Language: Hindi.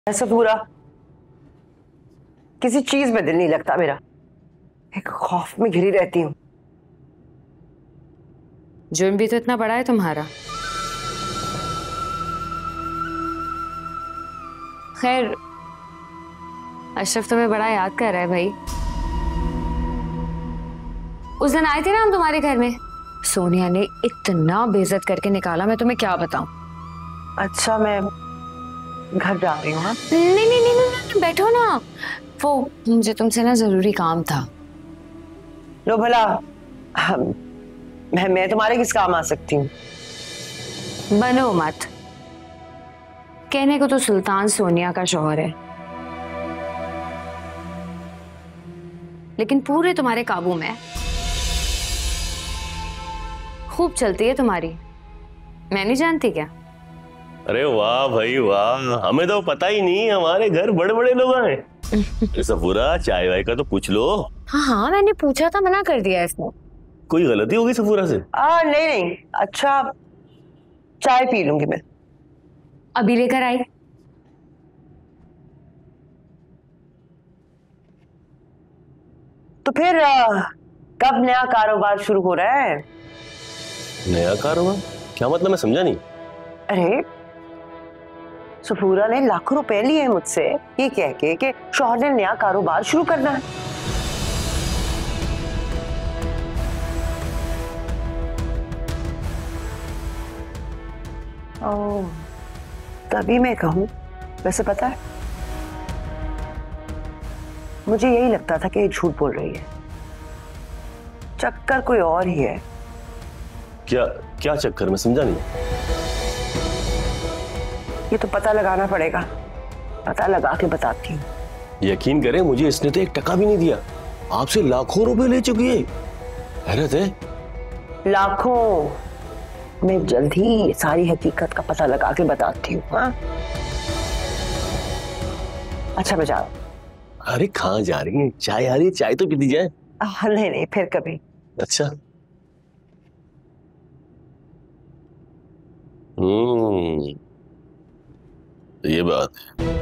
ऐसा पूरा किसी चीज में दिल नहीं लगता मेरा। एक खौफ में घिरी रहती हूँ। जुर्म भी तो इतना बड़ा है तुम्हारा। खैर, अशरफ तुम्हें बड़ा याद कर रहा है भाई। उस दिन आए थे ना हम तुम्हारे घर में, सोनिया ने इतना बेइज्जत करके निकाला, मैं तुम्हें क्या बताऊं। अच्छा, मैं घर जा रही हूँ। नहीं नहीं नहीं नहीं, बैठो ना। वो मुझे तुमसे ना जरूरी काम था। लो भला, मैं तुम्हारे किस काम आ सकती हूँ? बनो मत। कहने को तो सुल्तान सोनिया का शौहर है, लेकिन पूरे तुम्हारे काबू में। खूब चलती है तुम्हारी, मैं नहीं जानती क्या? अरे वाह भाई वाह, हमें तो पता ही नहीं हमारे घर बड़े बड़े लोग आए। सफूरा, चाय वाय का तो पूछ लो। हाँ हाँ, मैंने पूछा था, मना कर दिया इसने। कोई गलती होगी सफूरा से? नहीं नहीं, अच्छा चाय पी लूंगी मैं। अभी लेकर आई। तो फिर कब नया कारोबार शुरू हो रहा है? नया कारोबार? क्या मतलब, मैं समझा नहीं। अरे, सफूरा ने लाखों रुपए लिए हैं मुझसे, ये कह के कि शौहर ने नया कारोबार शुरू करना है। ओह, तभी मैं कहूं। वैसे पता है, मुझे यही लगता था कि ये झूठ बोल रही है। चक्कर कोई और ही है। क्या क्या चक्कर, मैं समझा नहीं। ये तो पता लगाना पड़ेगा, पता लगा के बताती हूँ। यकीन करें, मुझे इसने तो 1 टका भी नहीं दिया। आपसे लाखों रुपए ले चुकी है। हैरत है। लाखों। मैं जल्द ही सारी हकीकत का पता लगा के बताती हूँ। हाँ, अच्छा मैं जा रहा हूँ। अरे कहाँ जा रही है? चाय आ रही है, चाय तो पी दी जाए। नहीं नहीं, फिर कभी। अच्छा। तो ये बात है।